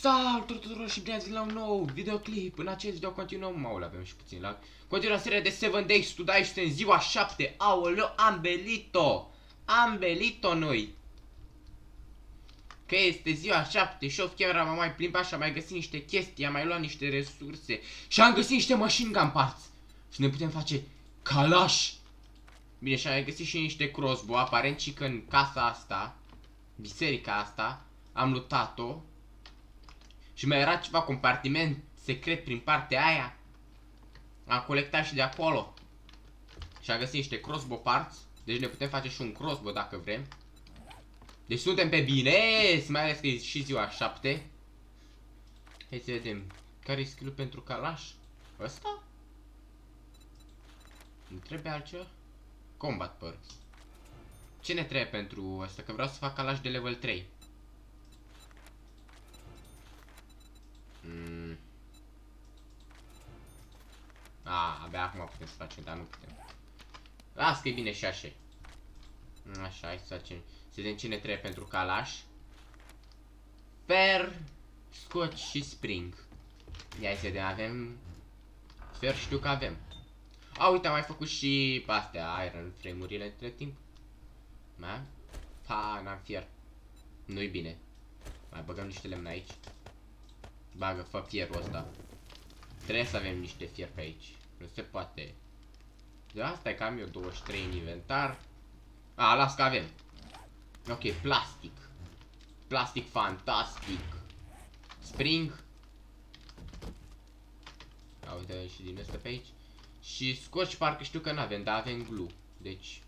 Salut tuturor și bine ați venit la un nou videoclip. În acest video continuăm, maul avem și puțin lag. Continuăm seria de 7 Days to Die, suntem în ziua 7. Aoleo, am belit-o. Am belit-o noi. Că este ziua 7 și off-camera m-am mai plimbat și am mai găsit niște chestii, am mai luat niște resurse și am găsit niște machine gun parts. Și ne putem face calaș. Bine, și am mai găsit și niște crossbow, aparent și că în casa asta, biserica asta, am luptat-o. Și mai era ceva compartiment secret prin partea aia. Am colectat și de acolo. Și am găsit niște crossbow parts. Deci ne putem face și un crossbow dacă vrem. Deci suntem pe bine, mai ales că e și ziua 7. Hai să vedem. Care e skill-ul pentru calaș? Ăsta? Nu trebuie altceva? Combat parts. Ce ne trebuie pentru ăsta? Că vreau să fac calaș de level 3. Abia acum putem să facem, dar nu putem. Las că e bine și așa. Așa, hai să facem. Să vedem ce ne trebuie pentru calaș. Fer, scotch și spring. Ia să vedem, avem. Fer știu că avem. Uite, am mai făcut și astea, iron frame-urile între timp. N-am fier. Nu-i bine. Mai băgăm niște lemn aici. Bagă, fă fierul ăsta. Trebuie să avem niște fier pe aici. Nu se poate. De asta e că am eu 23 în inventar. Las că avem. Ok, plastic. Plastic fantastic. Spring. Uite și din ăsta pe aici. Și scotch parcă știu că n-avem, dar avem glue. Deci.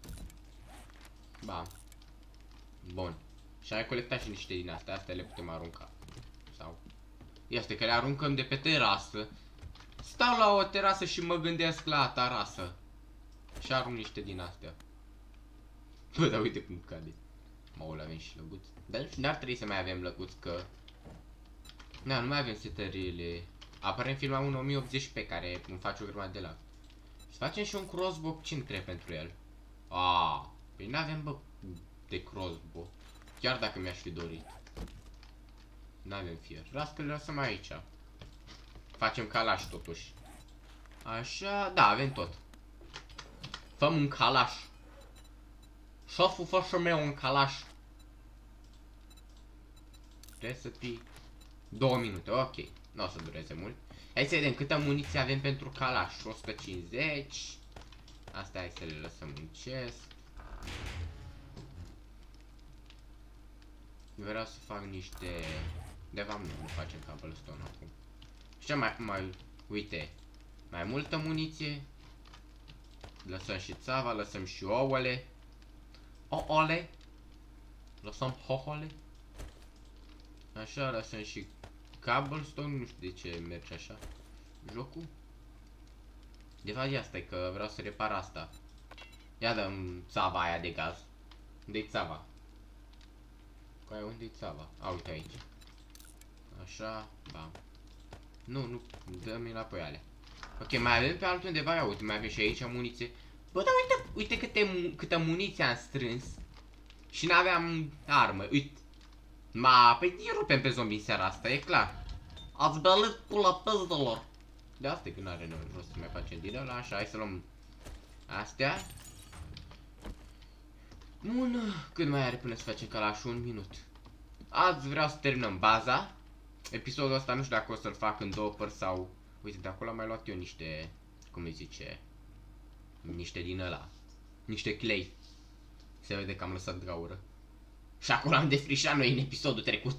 Bun. Și ai colectat și niște din astea. Astea le putem arunca. Sau. Este că le aruncăm de pe terasă. Stau la o terasă și mă gândesc la terasă. Și arunc niște din astea. Bă, dar uite cum cade. Maul, avem și lăguți. Dar n-ar trebui să mai avem lăguți, că nu mai avem setările. Aparent filmam un 1080 pe care îmi face o grămadă de lag. Să facem și un crossbow. Ce-mi trebuie pentru el? Păi n-avem, bă, de crossbow. Chiar dacă mi-aș fi dorit. N-avem fier. Las că le lăsăm aici. Facem calaș totuși. Așa, da, avem tot. Făm un calaș. Șofu, fă și meu un calaș. Trebuie să fii 2 minute, ok. Nu o să dureze mult. Hai să vedem câtă muniție avem pentru calaș. 150. Astea hai să le lăsăm în chest. Vreau să fac niște. De fapt nu facem cobblestone acum. Și uite. Mai multă muniție. Lăsăm și țava, lăsăm și ouăle. Ouăle. Lăsăm hohole. Așa, lăsăm și cobblestone, nu știu de ce merge așa jocul. De fapt e asta, că vreau să repar asta. Ia dăm țava aia de gaz. Unde-i țava? Unde-i țava? Uite aici. Așa, bam. Nu, dă-mi înapoi alea. Ok, mai avem pe altundeva, ia uite, mai avem și aici muniție. Bă, dar uite câtă muniție am strâns. Și n-aveam armă, uite. Păi îi rupem pe zombie în seara asta, e clar. Ați belit pula pezdelor. De asta e că n-are rost să mai facem din ăla, așa, hai să luăm astea. Bun, cât mai are până să facem calașul? 1 minut. Azi vreau să terminăm baza. Episodul ăsta nu știu dacă o să-l fac în 2 părți sau. Uite, de acolo am mai luat eu niște. Cum îi zice? Niște din ăla. Niște clay. Se vede că am lăsat gaură. Și acolo am defrișat noi în episodul trecut.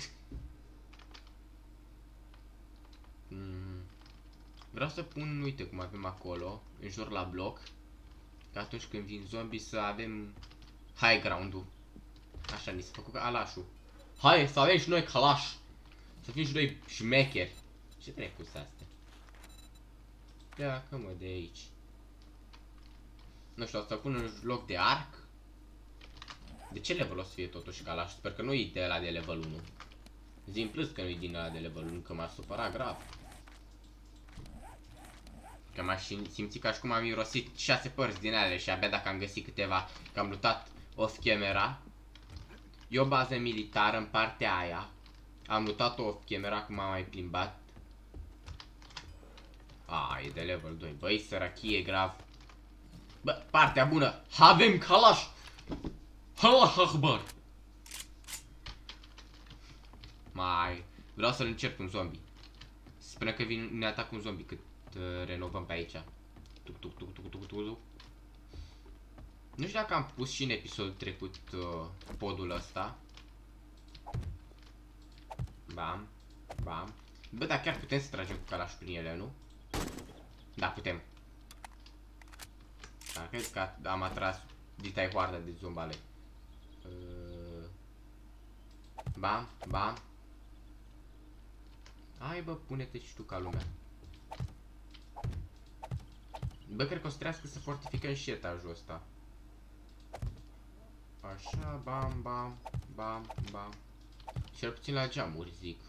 Vreau să pun, uite cum avem acolo, în jur la bloc. Că atunci când vin zombie să avem high ground-ul. Așa, ni s-a făcut calașul. Hai să avem și noi calaș. Să fim și noi șmecheri. Ce trebuie cu astea? Pleacă mă de aici. Nu știu, o să pun în loc de arc. De ce level o să fie totuși calaș? Sper că nu e de ăla de level 1. Zi-mi plus că nu e din ăla de level 1, că m-a supărat grav. Că m-aș simți ca și cum am mirosit 6 părți din alea și abia dacă am găsit câteva, că am luptat off camera. E o bază militară în partea aia. Am luat-o off-camera cum m-am mai plimbat. E de level 2. Băi, sărachie grav. Bă, partea bună. Avem calaș. Allah Akbar. Vreau să-l încerc un zombie. Spune că ne atacă un zombie cât renovăm pe aici. Tuc. Nu știu dacă am pus și în episodul trecut podul ăsta. Bam. Bă, dar chiar putem să tragem cu calașul prin ele, nu? Da, putem. Dar cred că am atras ditai hoarda de zombale. Bam. Hai bă, pune-te și tu ca lumea. Bă, cred că o să trească să fortificăm și etajul ăsta. Așa, bam. Cel puțin la geamuri, zic.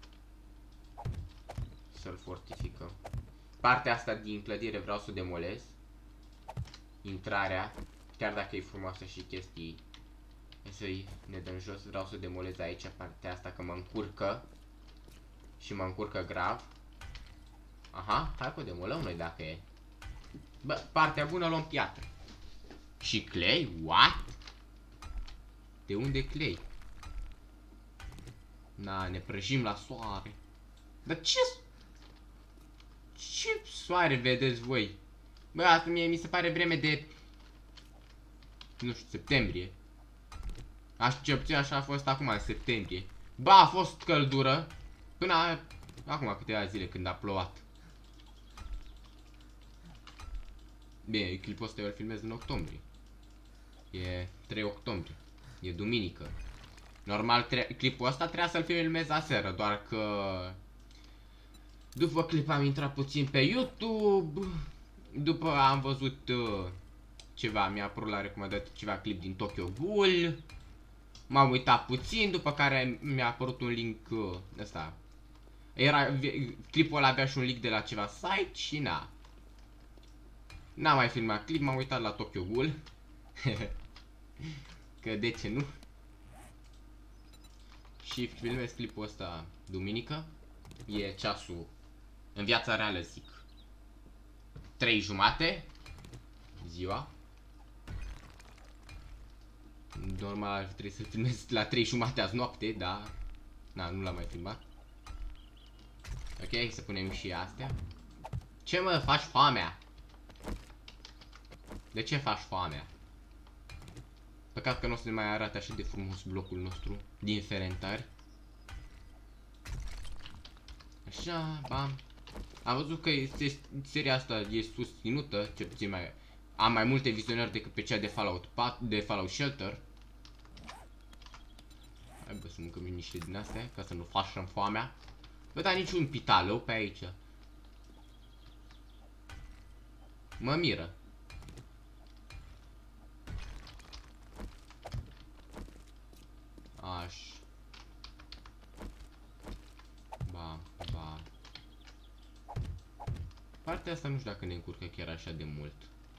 Să-l fortificăm. Partea asta din clădire vreau să o demolez. Intrarea, chiar dacă e frumoasă și chestii, să-i ne dăm jos, vreau să o demolez aici partea asta că mă încurcă. Și mă încurcă grav. Aha, hai că o demolăm noi dacă e. Bă, partea bună luăm piatră. Și clay? What? De unde clay? Na, ne prăjim la soare. Dar ce soare vedeți voi? Bă, asta mi se pare vreme de, nu știu, septembrie. Cel puțin așa a fost acum în septembrie. Bă, a fost căldură până acum câteva zile când a plouat. Bine, clipul ăsta eu îl filmez în octombrie. E 3 octombrie. E duminică. Normal, clipul ăsta trebuia să-l filmez aseară, doar că după clip am intrat puțin pe YouTube. După am văzut ceva, mi-a apărut la recomandat ceva clip din Tokyo Ghoul. M-am uitat puțin, după care mi-a apărut un link ăsta. Clipul ăla avea și un link de la ceva site și n-am mai filmat clip, m-am uitat la Tokyo Ghoul. Că de ce nu? Și filmez clipul ăsta duminică. E ceasul, în viața reală zic, 3:30 ziua. Normal ar trebui să filmez la 3:30 azi noapte, dar nu l-am mai filmat. Ok, să punem și astea. Ce mă, faci foamea? De ce faci foamea? Păcat că nu o să ne mai arate așa de frumos blocul nostru din ferentari. Așa, bam. Am văzut că seria asta e susținută, cel puțin am mai multe vizionări decât pe cea de Fallout Shelter. Hai bă, să mâncăm niște din astea, ca să nu facem foamea. Bă, dar niciun pitalău pe aici. Mă miră. Aș. Ba. Partea asta nu știu dacă ne încurcă chiar așa de mult.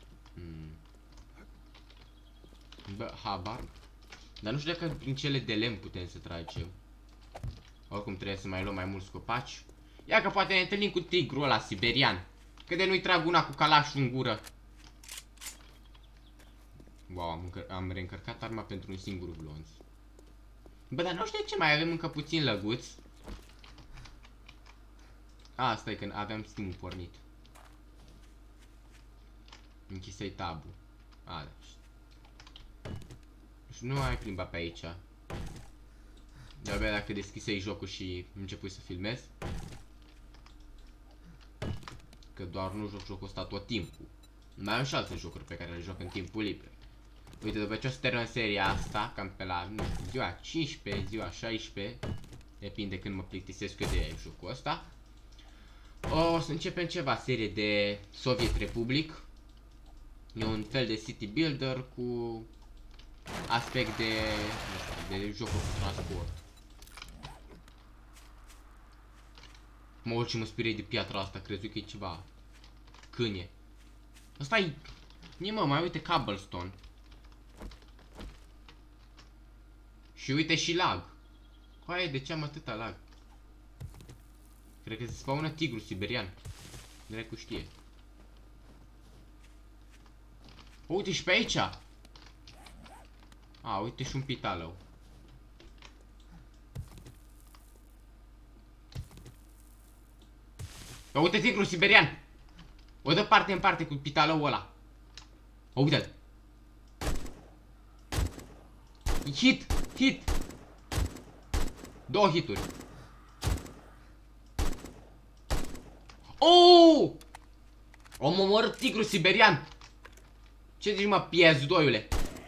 Bă, habar. Dar nu știu dacă prin cele de lemn putem să tragem. Oricum trebuie să mai luăm mai mulți copaci. Ia că poate ne întâlnim cu tigrul ăla siberian. Că de nu-i trag una cu calașul în gură. Wow, am reîncărcat arma pentru un singur glonț. Bă, dar nu știu de ce mai avem încă puțin lăguț. Stai că aveam Steam-ul pornit. Închisei tabul. Da. Și nu mai plimba pe aici. De-abia dacă deschisei jocul și începui să filmez. Că doar nu joc jocul ăsta tot timpul. Mai am și alte jocuri pe care le joc în timpul liber. Uite, după ce o să termin seria asta, cam pe la, nu știu, ziua 15, ziua 16, depinde când mă plictisesc eu de jocul ăsta, o să începem ceva serie de Soviet Republic. E un fel de city builder cu aspect de, nu știu, de jocul cu transport. Mă urc și mă spirei de piatra asta, crezut că e ceva câine. Asta e, mă, mai uite cobblestone. Și uite și lag. Hai, de ce am atâta lag? Cred că se spawnă tigru siberian. Dracu știe. Uite și pe aici! A, uite și un pitalău. Uite tigru siberian! O dă parte în parte cu pitalăul ăla. Uite-l! Hit! Hit! 2 hituri. Oh! Om omorât tigru siberian! Ce zici, mă, PS2-ule?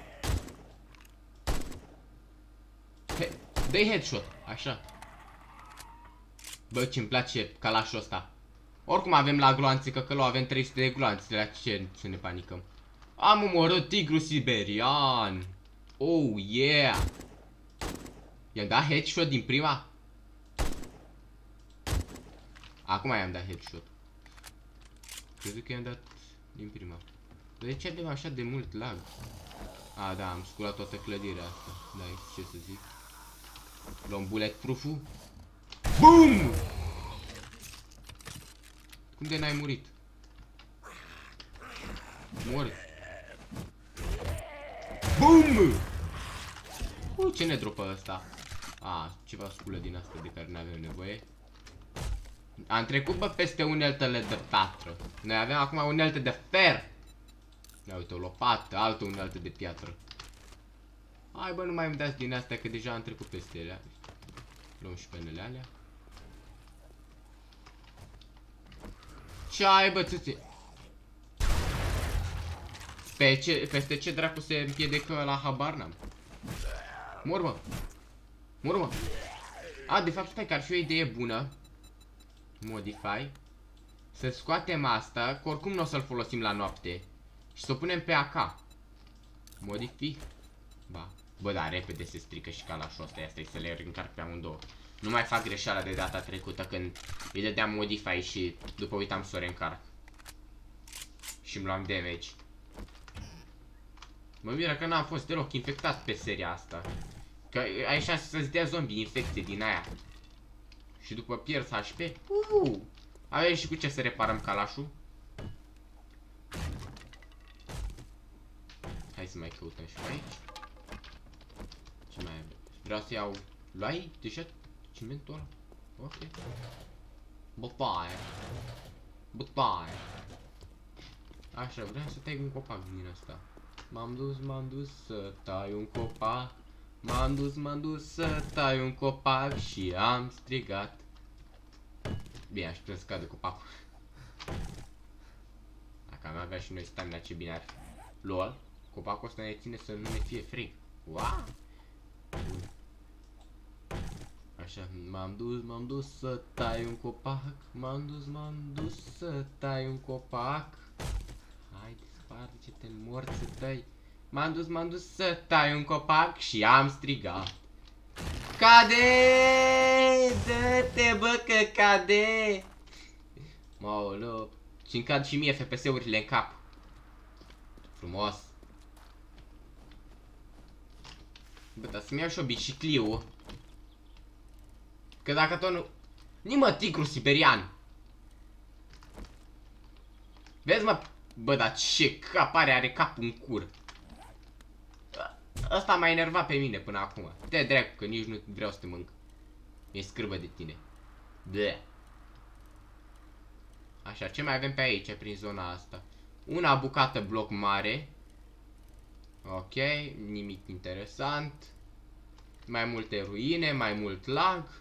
Dă-i headshot, așa. Bă, ce-mi place calașul ăsta. Oricum avem la gloanțe, că avem 300 de gloanțe, de la ce să ne panicăm. Am omorât tigru siberian. Oh, yeah! I-am dat headshot din prima? Acum i-am dat headshot. Cred că i-am dat din prima. Dar de ce avem așa de mult lag? A, da, am sculat toată clădirea asta. Da, ce să zic. Luăm bulletproof-ul. BOOM! Cum de n-ai murit? Mor. BOOM! Ce ne dropă ăsta? A, ceva sculă din asta de care n-avem nevoie. Am trecut, bă, peste uneltele de piatră. Noi avem acum unelte de fer. Ia uite, o lopată, altă unealtă de piatră. Hai, bă, nu mai îmi dați din astea, că deja am trecut peste ele. Luăm și penele alea. Ce ai, bă, țâțe? Peste ce dracu se împiedică la habar n-am. Mor, mă. Mor, mă. A, de fapt, stai că ar fi o idee bună. Modify. Să scoatem asta, că oricum nu o să-l folosim la noapte. Și să o punem pe AK. Modify. Ba. Bă, da, repede se strică și calașul ăsta. Asta e să le încarc pe amândouă. Nu mai fac greșeala de data trecută când îi dădeam modify și după uitam să o reîncarc. Și îmi luam damage. Mă miră că n-am fost deloc infectat pe seria asta. Că ai șanse să-ți dea zombie infecție din aia. Și după pierzi HP. Avem și cu ce să reparăm calașul. Hai să mai căutăm și pe aici. Ce mai avem? Vreau să iau... Luai deja cimentul ăla? Ok. Bătaie. Bătaie. Așa, vreau să tai un copac din asta. M-am dus să tai un copac. M-am dus să tai un copac și am strigat. Bine, aș putea să cadă copacul. Dacă am avea și noi stamina, ce bine ar fi. LOL, copacul ăsta ne ține să nu ne fie frig. Wow! Așa, m-am dus să tai un copac. M-am dus să tai un copac. Hai, sparge-te în morții tăi. M-am dus să tai un copac și am strigat. Cade! Dă-te, bă, că cade! Maolo. Și-mi cad și mie FPS-urile în cap. Frumos. Bă, dar să-mi iau și o bicicliu. Că dacă tot nu... Nimă, tigru siberian! Vezi, mă? Bă, dar ce capare are capul în cur. Asta m-a enervat pe mine până acum. Te dracu, că nici nu vreau să te mânc. E scârbă de tine. Bleh. Așa, ce mai avem pe aici, prin zona asta? Una bucată bloc mare. Ok, nimic interesant. Mai multe ruine, mai mult lag.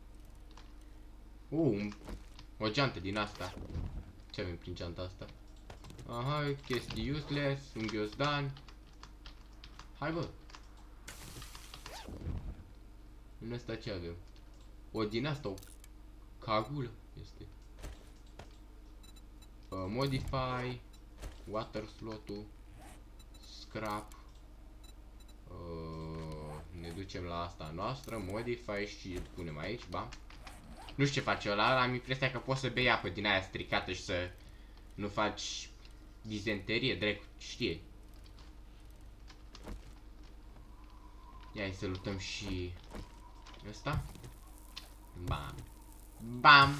O geantă din asta. Ce avem prin geanta asta? Aha, chestii useless, un ghiozdan. Hai, bă. În ăsta ce avem? O din asta, o cagulă este. Modify, water slot-ul, scrap. Ne ducem la asta noastră, modify și îl punem aici, ba. Nu știu ce face ăla, am impresia că poți să bei apă din aia stricată și să nu faci dizenterie, drept, știe. Ia să luptăm și Ăsta. Bam. Bam.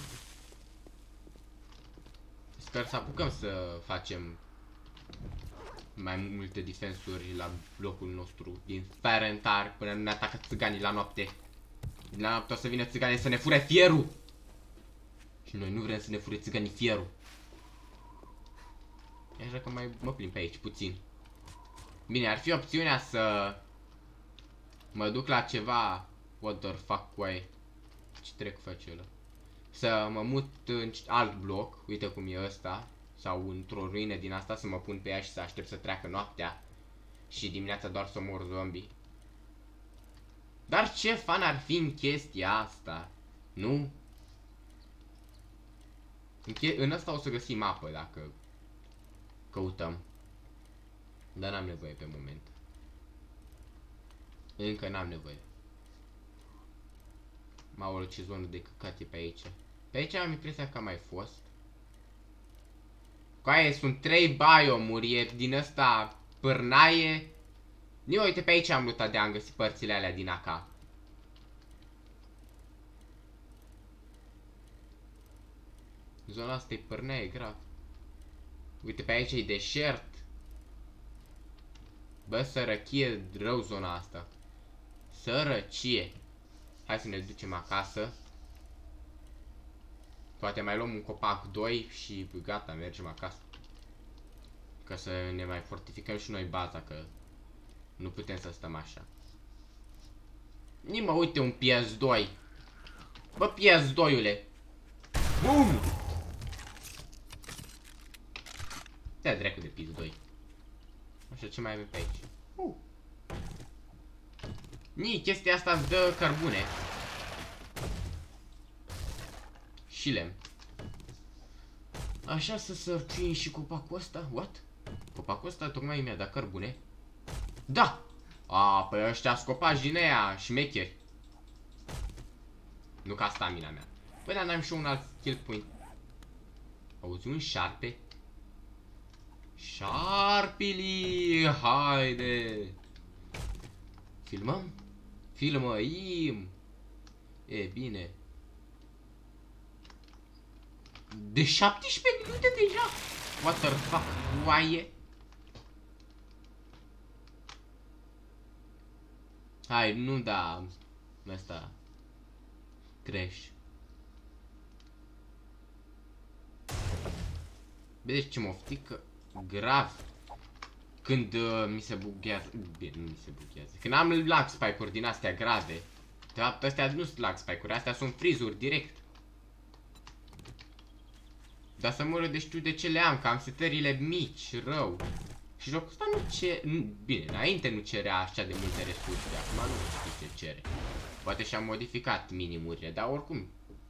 Sper să apucăm să facem mai multe defensuri la blocul nostru din Ferentar până nu ne atacă țiganii la noapte. La noapte o să vină țiganii să ne fure fierul. Și noi nu vrem să ne fure țiganii fierul. Așa că mai mă plimb pe aici puțin. Bine, ar fi opțiunea să mă duc la ceva. What the fuck, coaie? Ce trec face ăla? Să mă mut în alt bloc, uite cum e ăsta, sau într-o ruină din asta, să mă pun pe ea și să aștept să treacă noaptea și dimineața doar să mor zombie. Dar ce fan ar fi în chestia asta? Nu? În asta o să găsim apă dacă căutăm. Dar n-am nevoie pe moment. Încă n-am nevoie. Maulă, ce zonă de căcat e pe aici. Pe aici am impresia că am mai fost. Coaie, sunt 3 biomuri, e din ăsta pârnaie. Nu, uite, pe aici am luptat de am găsit părțile alea din AK. Zona asta e pârnaie, grav. Uite, pe aici e deșert. Bă, sărăchie rău zona asta. Sărăcie. Hai să ne ducem acasă. Poate mai luăm un copac 2 și gata, mergem acasă. Ca să ne mai fortificăm și noi baza, că nu putem să stăm așa. Nimă, uite un PS2. Bă, PS2-ule. Bum! Te-a dracu de PS2. Așa, ce mai avem pe aici? Nii, chestia asta îți dă cărbune. Și lemn. Așa să sărcim și copacul ăsta. What? Copacul ăsta tocmai mi-a dat cărbune. Da! A, păi ăștia scopași din aia șmecheri. Nu ca stamina mea. Păi dar n-am și un alt skill point. Auzi, un șarpe? Șarpili! Haide! Filmăm? Filmăim! E, bine. De 17 minute deja? What the fuck? Oaie? Hai, nu da. Asta. Crash. Vedeți ce moftică? Grav. Când mi se bughează. Bine, nu mi se bughează. Când am lag spike-uri din astea grave. De fapt, astea nu sunt lag spike-uri, astea sunt freeze-uri direct. Dar să mă de știu de ce le am, că am setările mici, rău. Și jocul ăsta nu ce... Bine, înainte nu cerea așa de multe resurse, acum nu știu ce cere. Poate și-am modificat minimurile, dar oricum.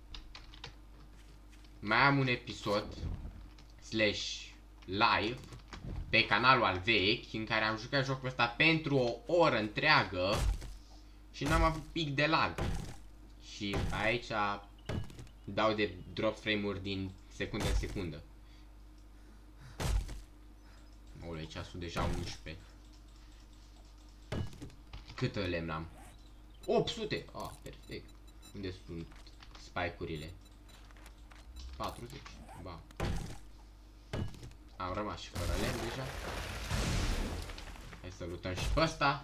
Mai am un episod slash live pe canalul al vechi, în care am jucat jocul ăsta pentru o oră întreagă și n-am avut pic de lag. Și aici dau de drop frame-uri din secundă în secundă. Olei, ceasul deja 11. Cât lemn am? 800! Ah, perfect. Unde sunt spike-urile? 40. Ba. Am rămas și fără lemn deja. Hai să lutăm și pe ăsta.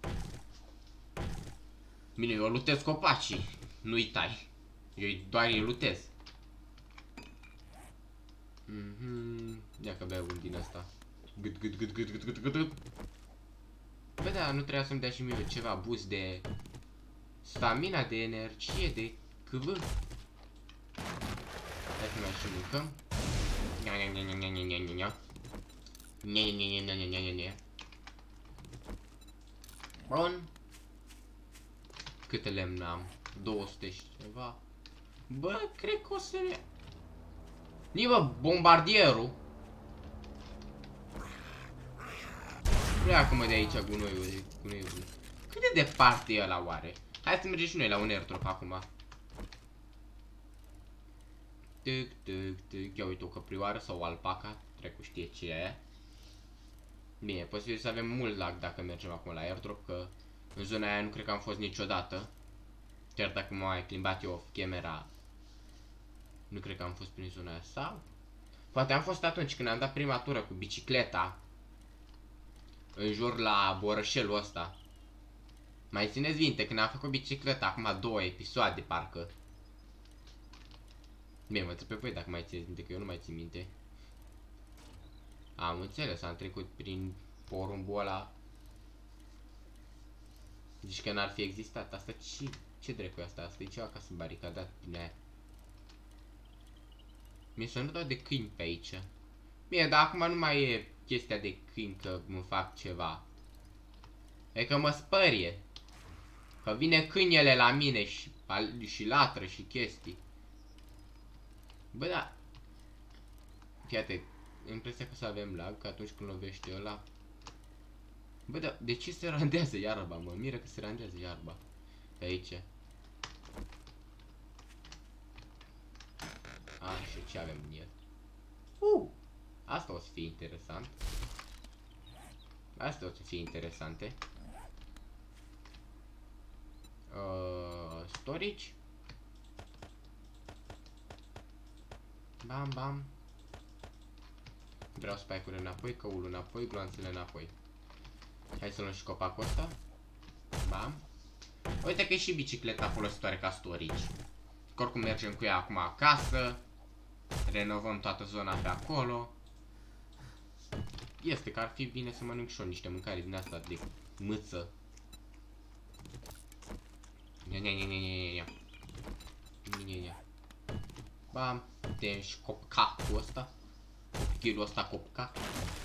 Bine, eu lutez copacii. Nu-i tai. Eu doar îi lutez. Ia că beau un din ăsta. Gât, gât, gât, gât, gât, gât, gât, gât. Bă, da, nu trebuia să-mi dea și mie ceva boost de stamina, de energie, de cv. Hai să mai și mâncăm. Bun. Câte lemn am? 200 și ceva. Bă, cred că o să ne... Nici bombardierul. Pleacă-mă de aici gunoiul. Cât de departe e ăla oare? Hai să mergem și noi la un airdrop acum. Tic, tic, tic. Ia uite o căprioară sau o alpaca. Trecu știe ce e aia. Bine, posibil să avem mult lag dacă mergem acum la airdrop, că în zona aia nu cred că am fost niciodată. Chiar dacă m-am mai plimbat eu off camera, nu cred că am fost prin zona aia. Sau? Poate am fost atunci când am dat prima tură cu bicicleta în jur la borășelul ăsta. Mai țineți minte când am făcut bicicleta acum 2 episoade parcă. Bine, mă întreb pe voi dacă mai țineți minte, că eu nu mai țin minte. Am înțeles, am trecut prin porumbul ăla. Zici că n-ar fi existat. Asta ce dracu e asta? Asta e ceva ca să baricadat din aia. Mi se nu dau de câini pe aici. Bine, dar acum nu mai e chestia de câini că mă fac ceva. E că mă spărie. Că vine câinele la mine și latră și chestii. Bă, da. Fiate, impresia că o să avem lag, că atunci când lovește ăla. Bă, da, de ce se randează iarba, mă? Miră că se randează iarba. Pe aici. Așa, ce avem în el? Asta o să fie interesant. Asta o să fie interesante. Storage. Bam, bam. Vreau spike-uri înapoi, căulul înapoi, gloanțele înapoi. Hai să luăm și copacul ăsta. Bam. Uite că e și bicicleta folositoare ca storage. Că oricum mergem cu ea acum acasă. Renovăm toată zona pe acolo. Este că ar fi bine să mănânc și eu niște mâncare din asta de mâță. Bam, tem și copcacul ăsta. Copchilul ăsta copcac.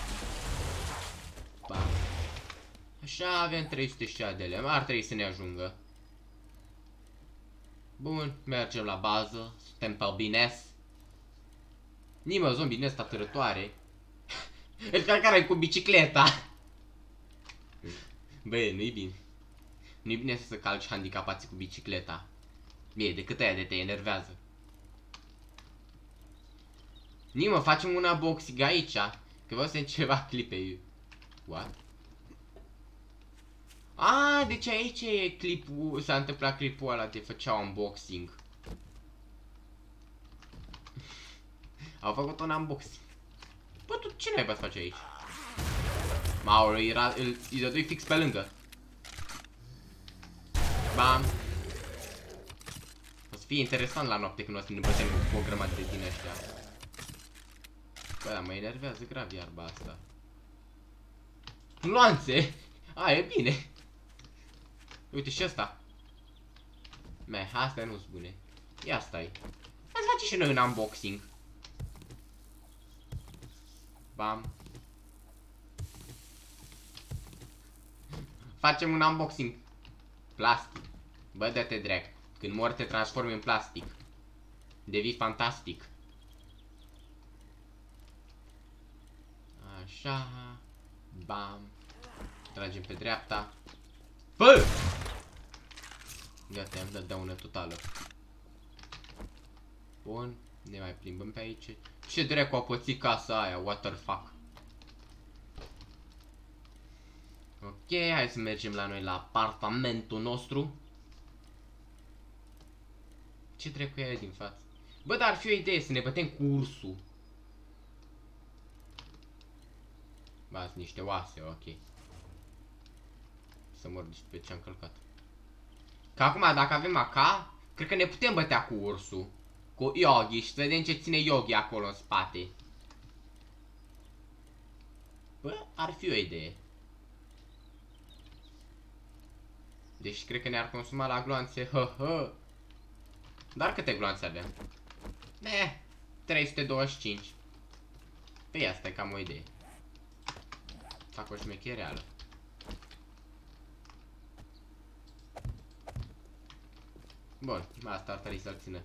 Bam. Așa, avem 300 de lemn, ar trebui să ne ajungă. Bun, mergem la bază, suntem pe bines. Nimă zombie din ăsta târătoare. El care cu bicicleta. Băi, nu-i bine. Nu-i bine să calci handicapații cu bicicleta. Bine, decât aia de te enervează. Nimă, facem un unboxing aici. Că vreau să în ceva clipe. What? Ah, deci aici e clipul, s-a întâmplat clipul ăla de făceau unboxing. Au făcut un unboxing. Bă, tu ce n-ai face aici? Mauro, îi dădui fix pe lângă. Bam. O să fie interesant la noapte când o să ne bătem cu o grămadă de din ăștia. Bă, dar mă enervează grav iarba asta. Gloanțe! A, e bine. Uite și ăsta. Meh, astea nu-s bune. Ia stai. Hai să facem și noi un unboxing. Bam. Facem un unboxing. Plastic. Bă, dă-te drag. Când mori te transformi în plastic. Devii fantastic. Așa. Bam. Tragem pe dreapta. Bă! Gata, am dat daună totală. Bun. Ne mai plimbăm pe aici. Ce dracu a pățit casa aia? What the fuck? Ok, hai să mergem la noi la apartamentul nostru. Ce dracu e aia din față? Bă, dar ar fi o idee să ne bătem cu ursul. Ba, sunt niște oase, ok. Să mor pe ce am călcat. Că acum, dacă avem AK, cred că ne putem bătea cu ursul. Cu Yogi și să vedem ce ține Yogi acolo în spate. Bă, ar fi o idee. Deci cred că ne-ar consuma la gloanțe, hă. Dar câte gloanțe avem? 325. Păi asta e cam o idee. Fac o șmechereală. Bun, asta ar trebui să-l țină.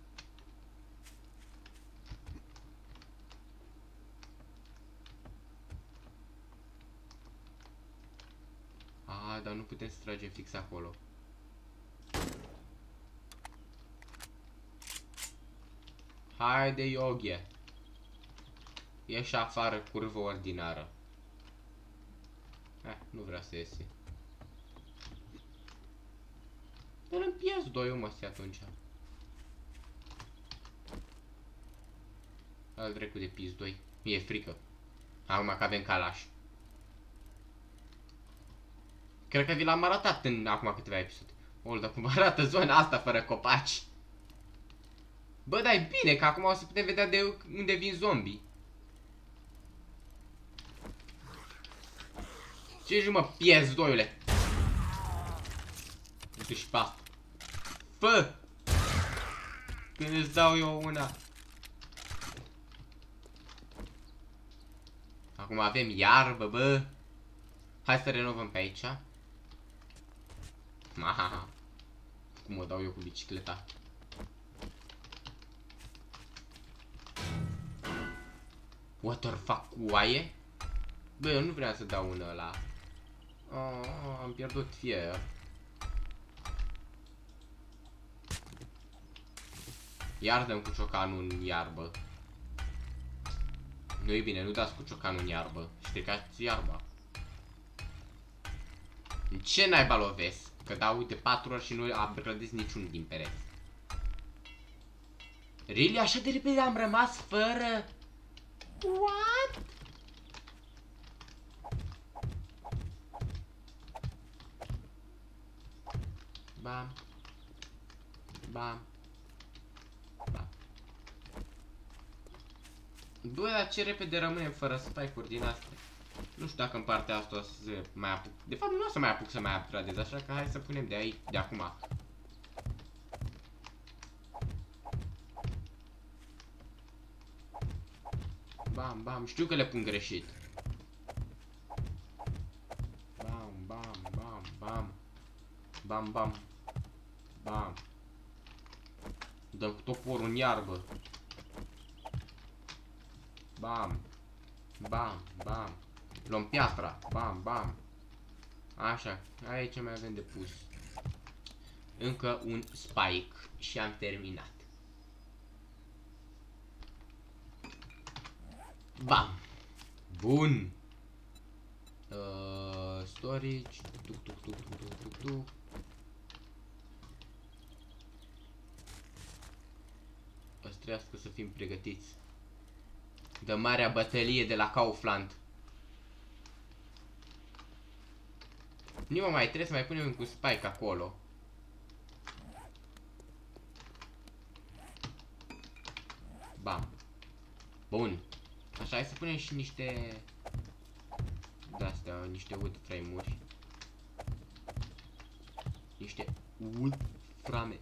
Dar nu putem să tragem fix acolo. Haide, Yogi. Ieși afară, curvă ordinară. Nu vrea să iese. Dar îmi pierd 2 mă, atunci. Al dracu de pis 2. Mi-e frică. Acum că avem calaș. Cred că vi l-am arătat în acum câteva episoade. Ol, dar cum arată zona asta fără copaci. Bă, dar e bine că acum o să putem vedea de unde vin zombie. Ce mă pierzi, doiule? Du-te și pe asta. Fă! Când îți dau eu una. Acum avem iarbă, bă. Hai să renovăm pe aici. Mahaha. Cum o dau eu cu bicicleta. What the fuck, cu oaie? Bă, eu nu vreau să dau una ăla. Oh, am pierdut fier. Iar dăm cu ciocanul în iarbă. Nu-i bine, nu dați cu ciocanul în iarbă. Stricați iarba. În ce naiba lovesc? Că dau, uite, 4 ori și nu abrădesc niciun din pereți. Really? Așa de repede am rămas fără... What? Bam. Bam. Bam. Bă, dar ce repede rămânem fără spike-uri din astea. Nu știu dacă în partea asta o să mai apuc. De fapt nu o să mai apuc să mai upgradez, așa că hai să punem de aici, de acum. Bam, bam, știu că le pun greșit. Bam, bam, bam, bam. Bam, bam. Bam. Dăm cu toporul în iarbă. Bam. Bam, bam. Luăm piatra. Bam, bam. Așa, aici mai avem de pus. Încă un spike și am terminat. Bam. Bun. Storage. Tuc, tuc, tuc, tuc, tuc, tuc, tuc. Păstrească să fim pregătiți de marea bătălie de la Kaufland. Nu mai trebuie să mai punem cu spike acolo. Bam. Bun. Așa, hai să punem și niște de-astea, niște wood frame-uri. Niște wood frame.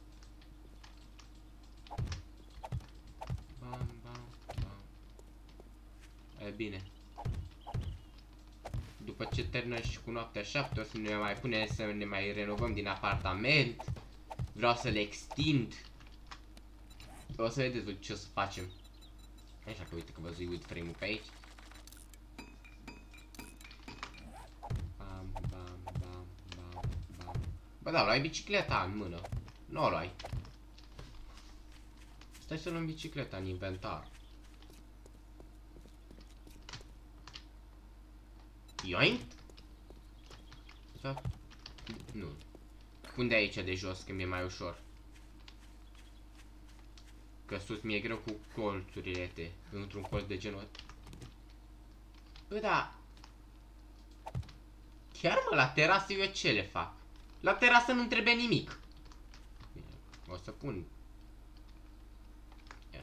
Bam, bam, bam. E bine. După ce termină și cu noaptea 7, o să ne mai punem să ne mai renovăm din apartament. Vreau să le extind. O să vedeți ce o să facem. Așa că uite că vă zui wood frame-ul pe aici. Bam, bam, bam, bam, bam. Bă, da, luai bicicleta în mână. Nu o luai. Stai să luăm bicicleta în inventar. Ioink? Nu. Pun de aici de jos, că mi-e mai ușor. Că sus mi-e greu cu colțurile într-un colț de genul. Bă, da. Chiar mă, la terasă eu ce le fac? La terasă nu-mi trebuie nimic. Bine, o să pun. Ia.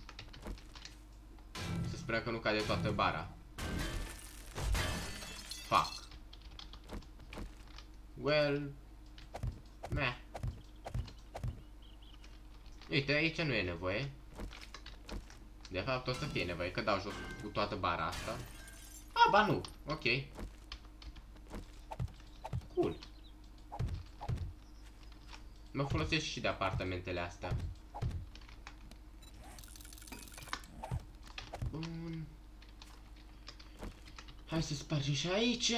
Să sperăm că nu cade toată bara. Fuck. Well. Meh. Uite, aici nu e nevoie. De fapt o să fie nevoie, că dau jos cu toată bara asta. Ah, ba nu. Ok. Cool. Mă folosesc și de apartamentele astea. Bun. Hai să spargem și aici.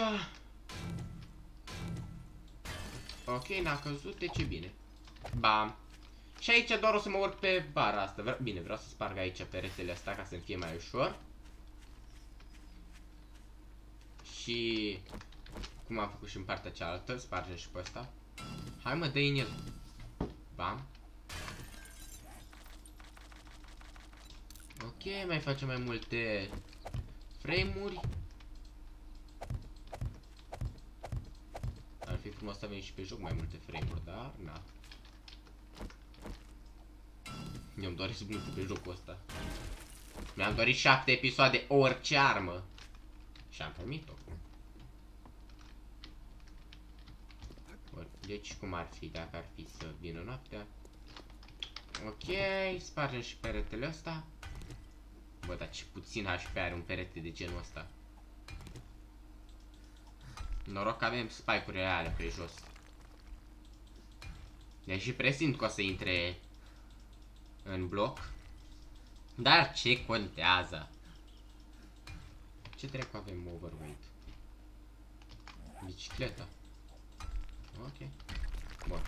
Ok, n-a căzut, deci e bine. Bam. Și aici doar o să mă urc pe bara asta. Bine, vreau să sparg aici peretele astea ca să-mi fie mai ușor. Și cum am făcut și în partea cealaltă, spargem și pe ăsta. Hai mă, dă-i în el. Bam. Ok, mai facem mai multe frame-uri. Ar fi frumos să avem și pe joc mai multe frame-uri, dar na. Eu-mi doresc mult pe jocul ăsta. Mi-am dorit 7 episoade, orice armă. Și am primit-o. Deci cum ar fi dacă ar fi să vină noaptea? Ok, spargem și peretele ăsta. Bă, dar ce puțin HP are un perete de genul ăsta. Noroc că avem spike-uri reale pe jos. Deși presimt că o să intre în bloc. Dar ce contează? Ce trecu avem overweight? Bicicleta. Ok. Bun.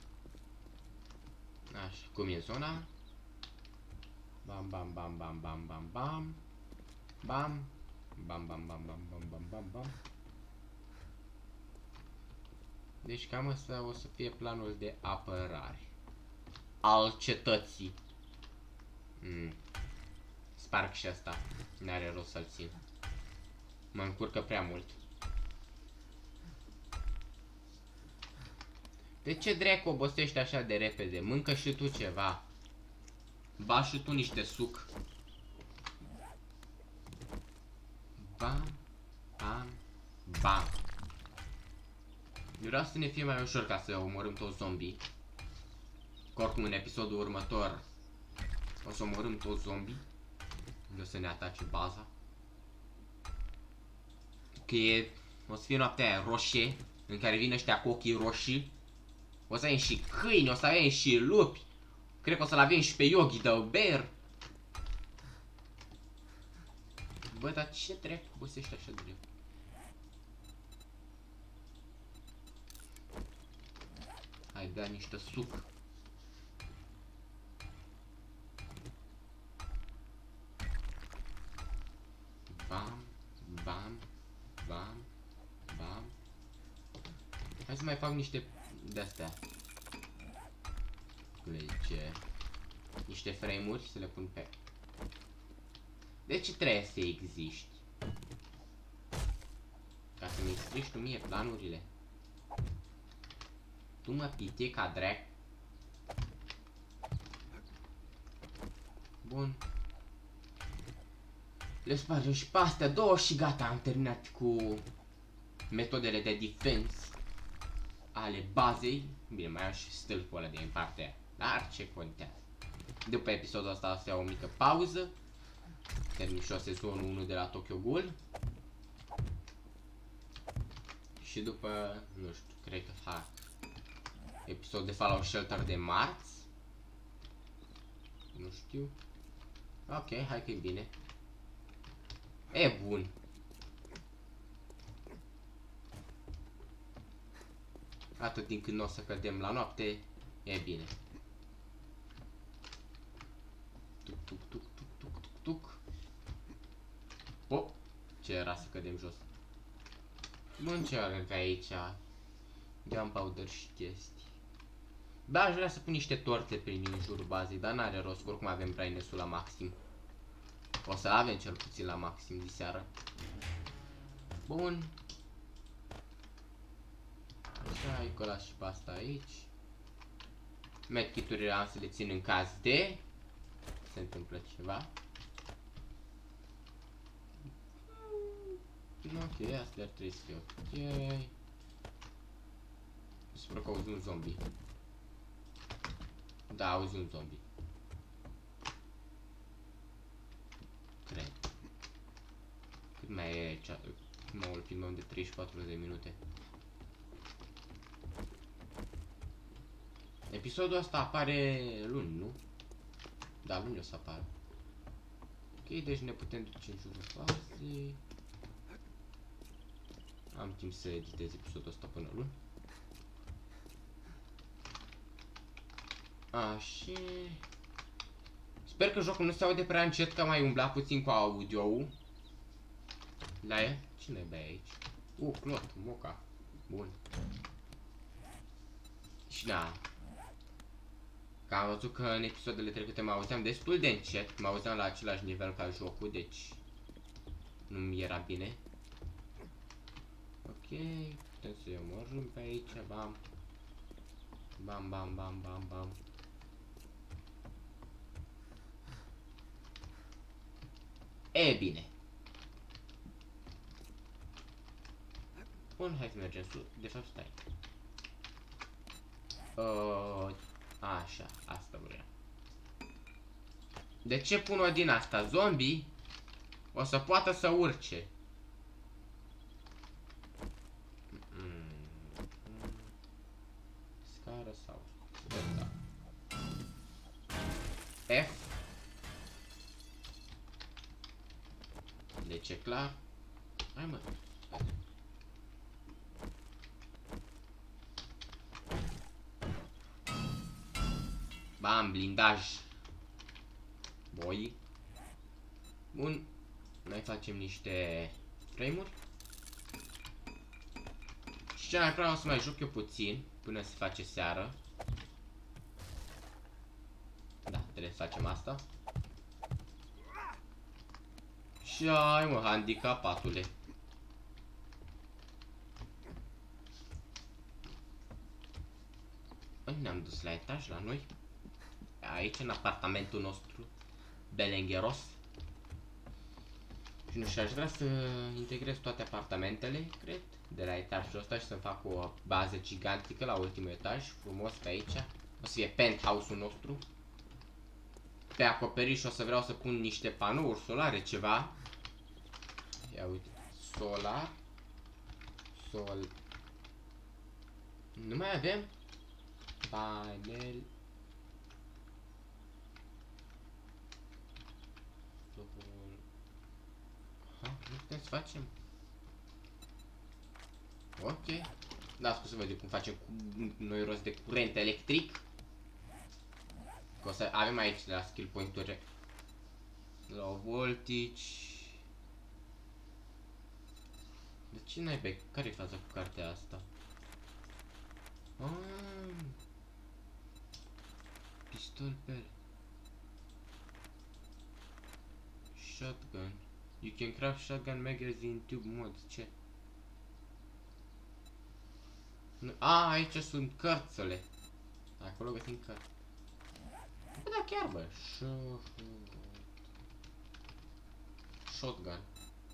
Așa, cum e zona? Bam, bam, bam, bam, bam, bam, bam. Bam. Bam, bam, bam, bam, bam, bam, bam, bam. Deci cam asta o să fie planul de apărare al cetății. Sparg și asta. N-are rost să-l țin. Mă încurcă prea mult. De ce dracu obosești așa de repede? Mâncă și tu ceva. Ba și tu niște suc. Bam, bam, bam. Eu vreau să ne fie mai ușor ca să omorâm toți zombie. Că oricum în episodul următor o să omorâm toți zombie. Nu o să ne atace baza. Că e, o să fie noaptea aia roșie, în care vin ăștia cu ochii roșii. O să avem și câini, o să avem și lupi. Cred că o să-l avem și pe Yogi de Bear. Bă, dar ce dracu obosești așa de greu? Hai, bea niște suc. Bam, bam, bam, bam. Hai să mai fac niște de-astea. Lege. Niște frame-uri să le pun pe... De ce trebuie să existi? Ca să-mi explici tu mie planurile. Tu mă pite ca drac. Bun. Le spargem și pe astea două și gata, am terminat cu metodele de defense ale bazei. Bine, mai am și stâlpul ăla din partea aia. Dar ce contează? După episodul ăsta o să iau o mică pauză. Termin și o sezonul 1 de la Tokyo Ghoul. Și după, nu știu, cred că fac episod de Fallout Shelter de marți. Nu știu. Ok, hai că e bine. E bun. Atât timp când nu o să cădem la noapte, e bine. Tuc, tuc, tuc, tuc, tuc, tuc, tuc. Oh, ce era să cădem jos. Bun, ce avem pe aici? Gunpowder și chestii. Da, aș vrea să pun niște torțe prin jurul bazei, dar n-are rost, oricum avem brightness-ul la maxim. O să avem cel puțin la maxim de seară. Bun. Așa, îi colas și pe asta aici. Medkit-urile am să le țin în caz de se întâmplă ceva. Ok, astea ar trebui să fie ok. Sper că auzi un zombie. Da, auzi un zombie. Cred. Cât mai e aici? Noul film de 34 de minute. Episodul ăsta apare luni, nu? Da, luni o să apară. Ok, deci ne putem duce în jurul bazei. Am timp să editez episodul ăsta până luni. Așa. Sper că jocul nu se aude prea încet, că mai umbla puțin cu audio-ul. La e? Cine bea aici? Clot, moca. Bun. Deci, da. Că am văzut că în episoadele trecute mă auzeam destul de încet, mă auzeam la același nivel ca jocul, deci nu mi era bine. Ok, putem să-i omorâm pe aici, bam. Bam, bam, bam, bam, bam. E bine. Bun, hai să mergem sus. De fapt, stai. Așa, asta vreau. De ce pun o din asta? Zombie o să poată să urce. Scară sau stânga. F. Deci e clar. Hai mă. Bam, blindaj. Boi. Bun. Noi facem niște frame-uri. Și ce mai vreau să mai joc eu puțin până se face seară. Da, trebuie să facem asta. Și ai mă, handicapatule. Păi ne-am dus la etaj la noi. Aici, în apartamentul nostru belengheros. Și nu știu, aș vrea să integrez toate apartamentele, cred, de la etajul ăsta și să fac o bază gigantică la ultimul etaj, frumos pe aici. O să fie penthouse-ul nostru. Pe acoperiș o să vreau să pun niște panouri solare, ceva. Ia uite, solar. Nu mai avem panel. Nu putem să facem. Ok. Da, scuze, văd cum facem noi rost de curent electric. Că o să avem aici la skill point-uri low voltage. De ce n-ai pe... Care-i faza cu cartea asta? Pistol pe... Shotgun. You can craft shotgun magazine tube mods. Ce? Aici sunt cărțile. Acolo găsim cărți. Bă, da, chiar, bă. Shotgun.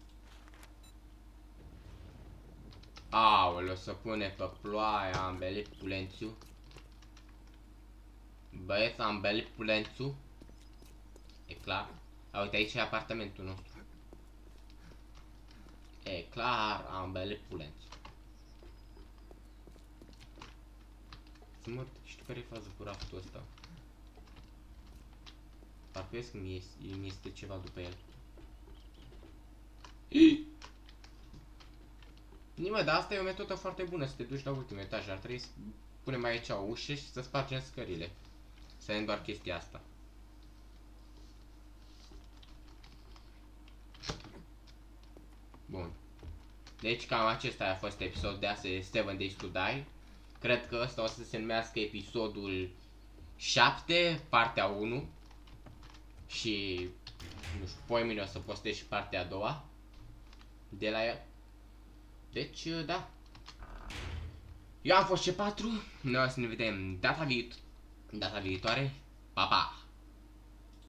Aoleu, să pune pe ploaie, ambele pulențiu. Băieți, ambele pulențiu. E clar. Uite, aici e apartamentul nostru. E clar, ambele pulenți. Știu care e faza cu raftul ăsta. Parcuiesc că mi este ceva după el. Nimă, dar asta e o metodă foarte bună, să te duci la ultimul etaj. Ar trebui să punem aici o ușă și să spargem scările. Să avem doar chestia asta. Bun. Deci cam acesta a fost episodul de astăzi, 7 Days to Die. Cred că ăsta o să se numească episodul 7, partea 1. Și, nu știu, poimine o să postez și partea a doua de la el. Deci, da. Eu am fost C4. Noi o să ne vedem data viitoare. Pa, pa!